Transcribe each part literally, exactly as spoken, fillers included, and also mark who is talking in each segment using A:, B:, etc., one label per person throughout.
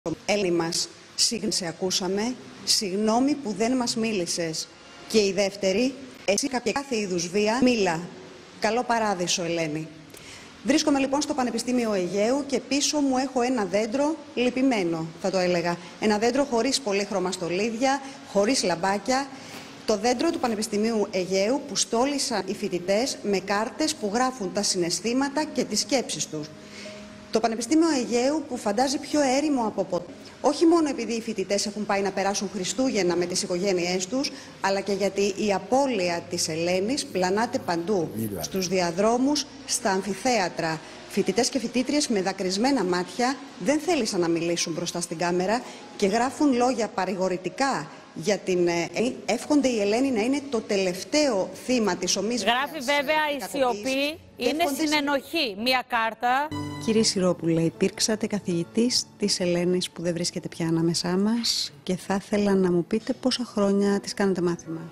A: Έλλη μας, συγγνώμη σε ακούσαμε, συγγνώμη που δεν μας μίλησες. Και η δεύτερη, εσύ κάποια κάθε είδους βία, μίλα. Καλό παράδεισο, Ελένη. Βρίσκομαι λοιπόν στο Πανεπιστήμιο Αιγαίου και πίσω μου έχω ένα δέντρο λυπημένο, θα το έλεγα. Ένα δέντρο χωρίς πολύχρωμα στολίδια, χωρίς λαμπάκια. Το δέντρο του Πανεπιστημίου Αιγαίου που στόλισαν οι φοιτητές με κάρτες που γράφουν τα συναισθήματα και τις σκέψεις τους. Το Πανεπιστήμιο Αιγαίου που φαντάζει πιο έρημο από ποτέ. Όχι μόνο επειδή οι φοιτητές έχουν πάει να περάσουν Χριστούγεννα με τις οικογένειές τους, αλλά και γιατί η απώλεια της Ελένης πλανάται παντού. Μίλα. Στους διαδρόμους, στα αμφιθέατρα. Φοιτητές και φοιτήτριες με δακρυσμένα μάτια δεν θέλησαν να μιλήσουν μπροστά στην κάμερα και γράφουν λόγια παρηγορητικά για την Ελένη. Εύχονται η Ελένη να είναι το τελευταίο θύμα της ομής.
B: Γράφει βέβαια η σιωπή, είναι συνενοχή. Μία κάρτα.
A: Κύριε Συρόπουλε, υπήρξατε καθηγητής της Ελένης που δεν βρίσκεται πια ανάμεσά μας και θα ήθελα να μου πείτε πόσα χρόνια της κάνετε μάθημα.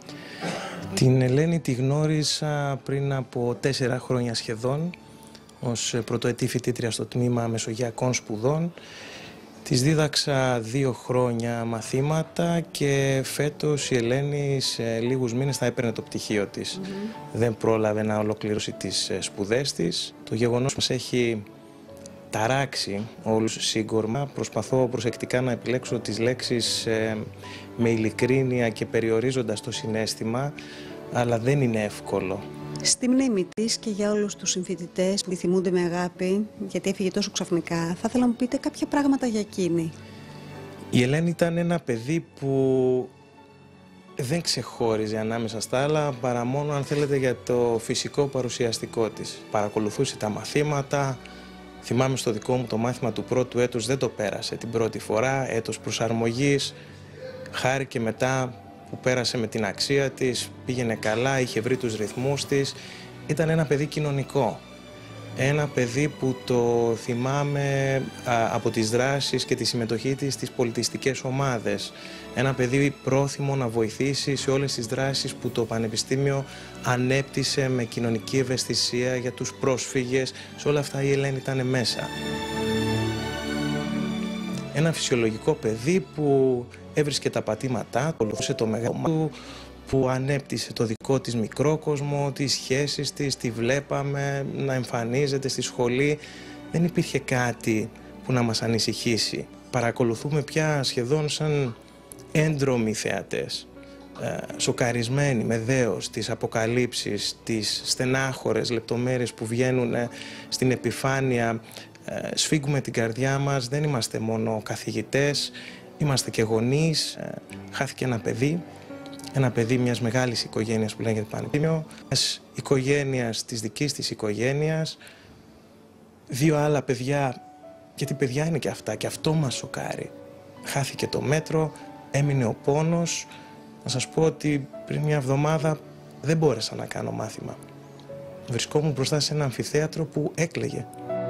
C: Την Ελένη τη γνώρισα πριν από τέσσερα χρόνια σχεδόν ως πρωτοετή φοιτήτρια στο τμήμα Μεσογειακών Σπουδών. Της δίδαξα δύο χρόνια μαθήματα και φέτος η Ελένη σε λίγους μήνες θα έπαιρνε το πτυχίο της. Mm-hmm. Δεν πρόλαβε να ολοκληρώσει τις σπουδές της. Το γεγονός μας έχει ταράξει όλους σύγκορμα. Προσπαθώ προσεκτικά να επιλέξω τις λέξεις ε, με ειλικρίνεια και περιορίζοντας το συναίσθημα, αλλά δεν είναι εύκολο.
A: Στη μνήμη της και για όλους τους συμφοιτητές που τη θυμούνται με αγάπη, γιατί έφυγε τόσο ξαφνικά, θα ήθελα να μου πείτε κάποια πράγματα για εκείνη.
C: Η Ελένη ήταν ένα παιδί που δεν ξεχώριζε ανάμεσα στα άλλα, παρά μόνο αν θέλετε για το φυσικό παρουσιαστικό της. Παρακολουθούσε τα μαθήματα. Θυμάμαι στο δικό μου το μάθημα του πρώτου έτους δεν το πέρασε την πρώτη φορά, έτος προσαρμογής. Χάρηκε μετά που πέρασε με την αξία της, πήγαινε καλά, είχε βρει τους ρυθμούς της. Ήταν ένα παιδί κοινωνικό. Ένα παιδί που το θυμάμαι α, από τις δράσεις και τη συμμετοχή της στις πολιτιστικές ομάδες. Ένα παιδί πρόθυμο να βοηθήσει σε όλες τις δράσεις που το Πανεπιστήμιο ανέπτυσε με κοινωνική ευαισθησία για τους πρόσφυγες. Σε όλα αυτά η Ελένη ήταν μέσα. Ένα φυσιολογικό παιδί που έβρισκε τα πατήματά, ακολουθούσε το μεγάλο του, που ανέπτυσε το δικό της μικρό κόσμο, τις σχέσεις της, τη βλέπαμε να εμφανίζεται στη σχολή. Δεν υπήρχε κάτι που να μας ανησυχήσει. Παρακολουθούμε πια σχεδόν σαν έντρομοι θεατές, ε, σοκαρισμένοι με δέος τις αποκαλύψεις, τις στενάχωρες λεπτομέρειες που βγαίνουν στην επιφάνεια. Ε, σφίγγουμε την καρδιά μας, δεν είμαστε μόνο καθηγητές, είμαστε και γονείς. Ε, χάθηκε ένα παιδί, ένα παιδί μιας μεγάλης οικογένειας που λέγεται Πανεπιστήμιο, μιας οικογένειας της δικής της οικογένειας, δύο άλλα παιδιά, γιατί παιδιά είναι και αυτά, και αυτό μας σοκάρει. Χάθηκε το μέτρο, έμεινε ο πόνος. Να σας πω ότι πριν μια εβδομάδα δεν μπόρεσα να κάνω μάθημα. Βρισκόμουν μπροστά σε ένα αμφιθέατρο που έκλαιγε.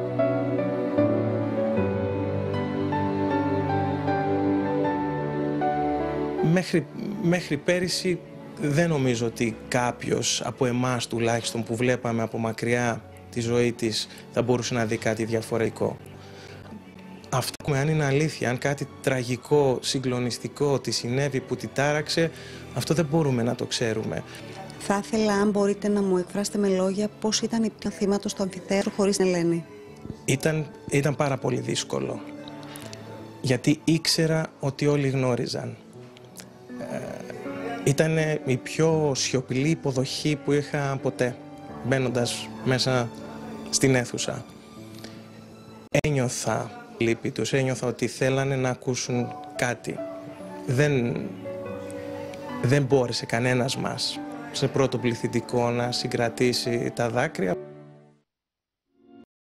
C: Μέχρι, μέχρι πέρυσι δεν νομίζω ότι κάποιος από εμάς τουλάχιστον που βλέπαμε από μακριά τη ζωή της θα μπορούσε να δει κάτι διαφορετικό. Αυτό, αν είναι αλήθεια, αν κάτι τραγικό, συγκλονιστικό τη συνέβη που τη τάραξε, αυτό δεν μπορούμε να το ξέρουμε.
A: Θα ήθελα, αν μπορείτε, να μου εκφράσετε με λόγια πώς ήταν η θύματος στο αμφιθέατρο χωρίς την Ελένη.
C: Ήταν, ήταν πάρα πολύ δύσκολο, γιατί ήξερα ότι όλοι γνώριζαν. Ε, ήταν η πιο σιωπηλή υποδοχή που είχα ποτέ, μπαίνοντας μέσα στην αίθουσα. Ένιωθα λύπη τους, ένιωθα ότι θέλανε να ακούσουν κάτι. Δεν, δεν μπόρεσε κανένας μας σε πρώτο πληθυντικό να συγκρατήσει τα δάκρυα.